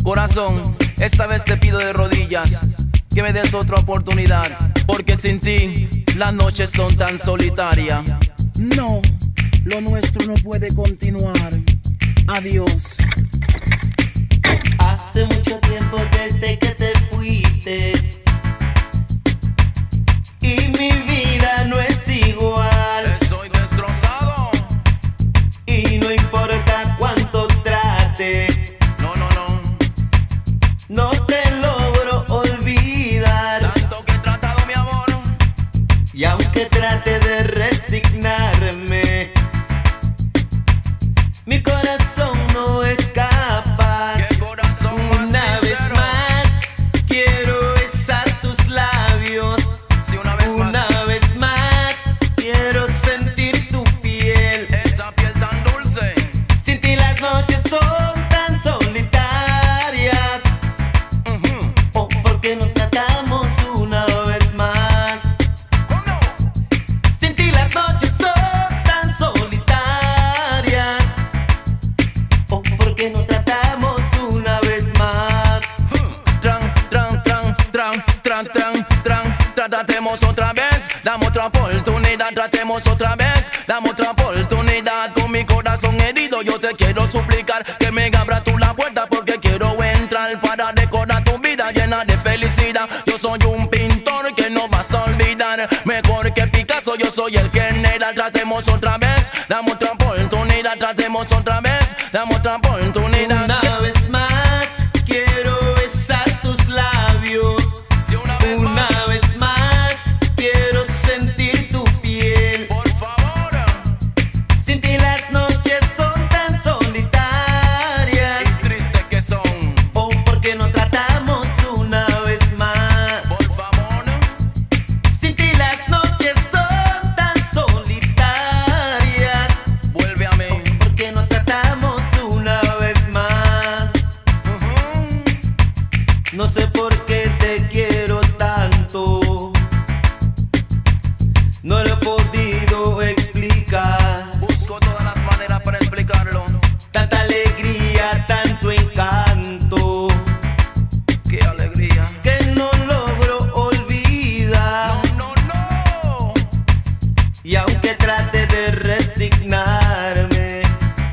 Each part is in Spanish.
Corazón, esta vez te pido de rodillas que me des otra oportunidad, porque sin ti las noches son tan solitarias. No, lo nuestro no puede continuar. Adiós. Hace mucho tiempo desde que te fuiste y mi vida no es igual. Estoy destrozado y no importa cuánto trate. No te logro olvidar. Tanto que he tratado, mi amor. Y aunque trate de resignarme, mi corazón no es capaz. ¿Qué corazón más una vez sincero? más quiero besar tus labios. Sí, una vez más quiero sentir tu piel. Esa piel tan dulce. Sin ti las noches son tan solitarias. Oh, ¿por qué no tratamos una vez más? Oh, no. Sin ti las noches son tan solitarias. Oh, ¿por qué no tratamos una vez más? Tratemos otra vez, dame otra oportunidad. Tratemos otra vez, dame otra oportunidad. Con mi corazón herido yo te quiero suplicar que me abra tú la puerta, porque quiero entrar para decorar tu vida llena de felicidad. Yo soy un pintor que no vas a olvidar. Mejor que Picasso, yo soy el general. Tratemos otra vez, dame otra oportunidad. Tratemos otra vez, dame otra oportunidad. Una vez más quiero besar tus labios. Si una vez más quiero sentir tu piel. por favor. Sin ti las noches son tan solitarias. Y tristes que son. Oh, ¿por qué no tratamos una vez más? Por favor. Sin ti las noches son tan solitarias. Vuelve a mí. ¿Por qué no tratamos una vez más? No sé por qué te quiero tanto. No lo he podido explicar. Busco todas las maneras para explicarlo. Tanta alegría, tanto encanto, Qué alegría. que no logro olvidar. No, no. Y aunque trate de resignarme,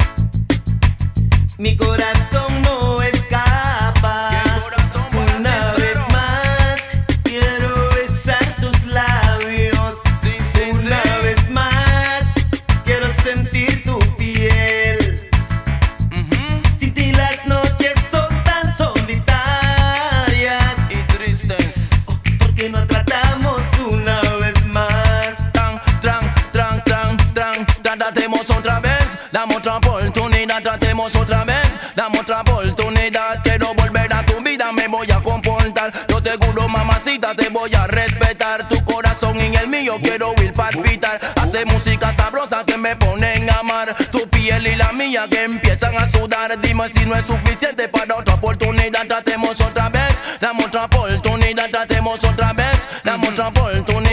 mi corazón no escapa. Qué corazón más Una sincero. vez más quiero besar tus labios. Sí, sí, Una sí. vez más quiero sentir tu piel. Sin ti las noches son tan solitarias. Y tristes. ¿Por qué no tratamos una vez más? Tratemos otra vez, dame otra oportunidad. Tratemos otra vez, dame otra oportunidad. Quiero volver a tu vida, me voy a comportar. Yo te juro, mamacita, te voy a respetar. Tu corazón y el mío quiero oír palpitar. Hace música sabrosa que me ponen a amar. Tu piel y la mía que empiezan a sudar. Dime si no es suficiente para otra oportunidad. Tratemos otra vez, dame otra oportunidad. Tratemos otra vez, dame otra oportunidad.